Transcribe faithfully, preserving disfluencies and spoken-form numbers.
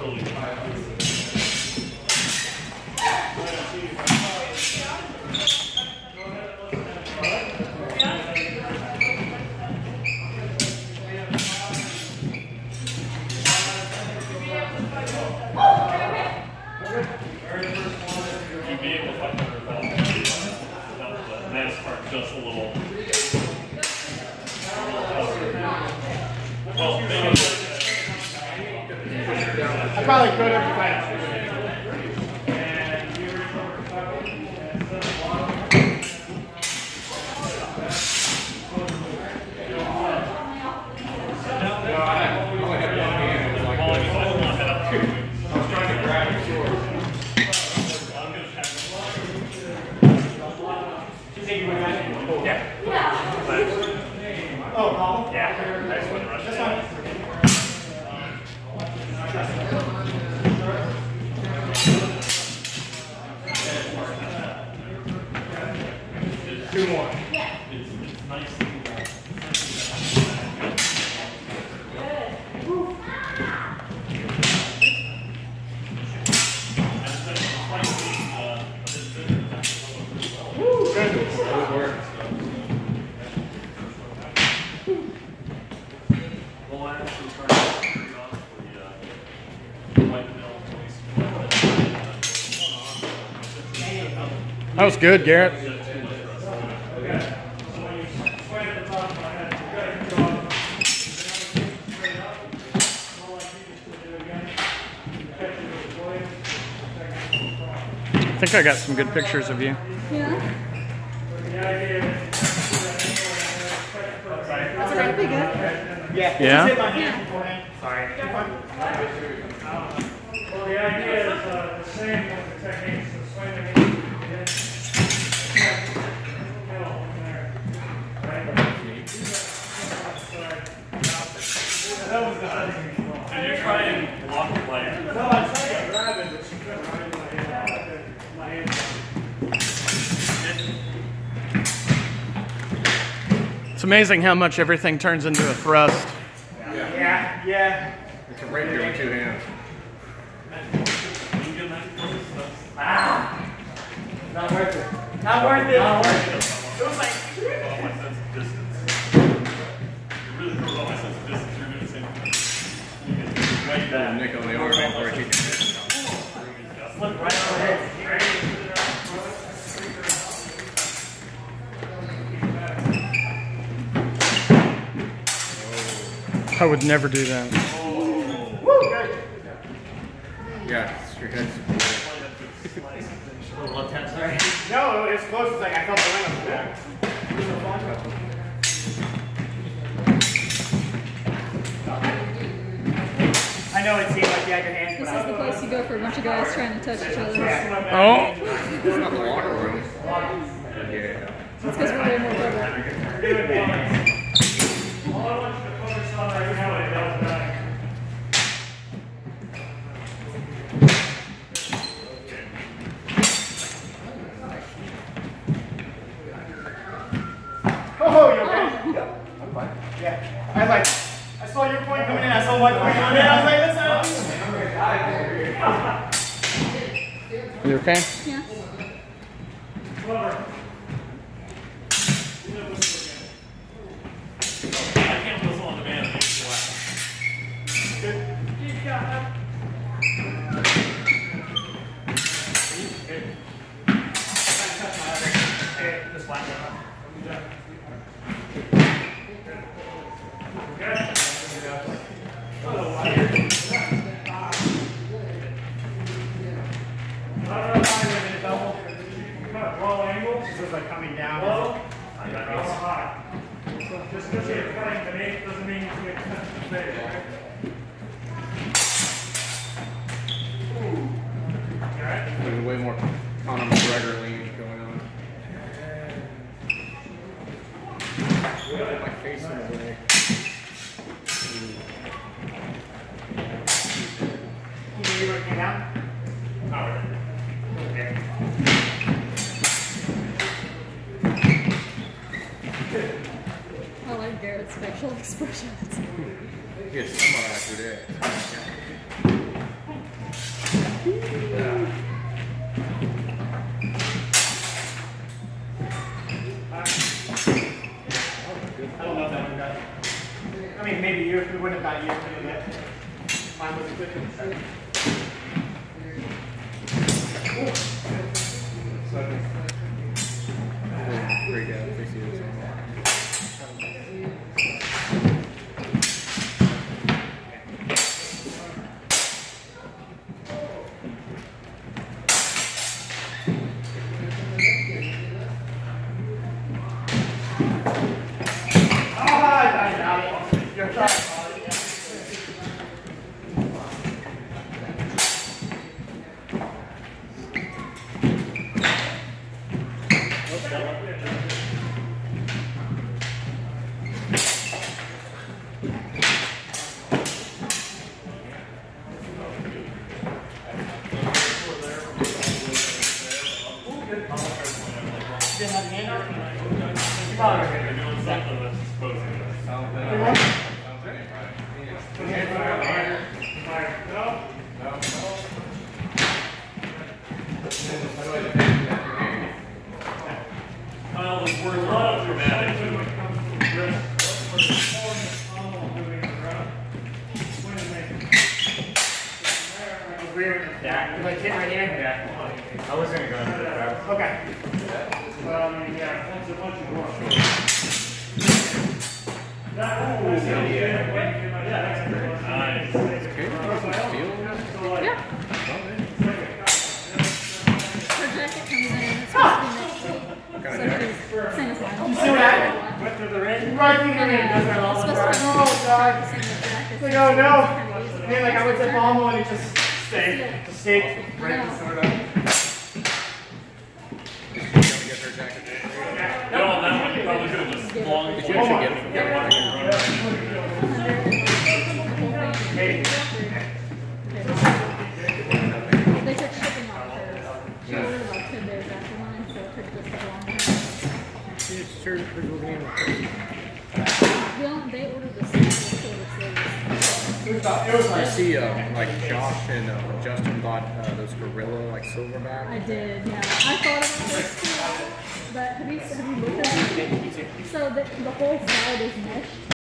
totally fine. You'd be able to fight under without the NASCAR just a little. Well, maybe. I probably could have if I. Oh, Paul? Yeah, nice one, Rush. That's fine. Two more. It's, it's nice. Woo, good. Good work. Well, I actually tried to pretty honestly, uh, white mill police. That was good, Garrett. I think I got some good pictures of you. Yeah. That's okay, be good. Yeah. Yeah? Yeah. Sorry. Well, the idea is uh, the same with the techniques, the swinging in, middle, there, right? That was the hunting. Did you try and block the light? No, I tried to grab it, but she couldn't right in my hand. My hand. It's amazing how much everything turns into a thrust. Yeah, yeah. It's a rapier with two hands. Ah! Not worth it. Not worth it. Not worth it. It was like. All my sense of distance. It really throws all my sense of distance. You're doing the same thing. You get way back. Nick on the arm before he can hit. Look right on the head. I would never do that. Yeah, your head's. Left hand side. No, it's close. It's like I felt the wind on the back. I know it seemed like you had your hands, This but is the place you go for a bunch of guys trying to touch each other. Oh! It's not the locker room. Yeah. That's because we're way more better. All I want you to focus on right now is that back. Oh, you okay? Yep, I'm fine. Yeah. I was like, I saw your point coming in, I saw my point coming in, I was like, listen. You okay? Yeah. I can't whistle on demand. It makes me laugh. This line down. Low angle, this is like coming down. Low, I got it high. Just because you're cutting beneath doesn't mean you can cut the face, right? Alright? There's way more Conor McGregor lean going on. My face in the way. You want to get down? Alright. Okay. I like Garrett's facial expressions. He gets somewhat after that. that year. Mine was a good one. Freak out if they see this on. They're doing something that's supposed to. Well, the words are all dramatic. Yeah, like hit right here? Yeah. I was gonna go into that. Okay. Well, I mean, yeah, once a bunch of more. That one was yeah, that's great. Nice. Yeah. Her jacket comes in, it's supposed to be next week. So she's same as mine. You see that? Went to the ring. Right through the ring. Does that all the time. Oh, God. It's like, oh, no. Man, like, I went to Palmo and it just stayed. Just stayed right in the sort of. No, on that one, you probably could have just long. Did you actually get it from Yeah, there? They took shipping off hers. She ordered about ten days after mine, so it took just as long. Well, they ordered the same silver sleeves. It was about, it was I like. see, uh, like Josh and uh, Justin bought uh, those Gorilla like silverback. I did, yeah. I thought about this too, but have you, have you looked at it? So the, the whole side is meshed.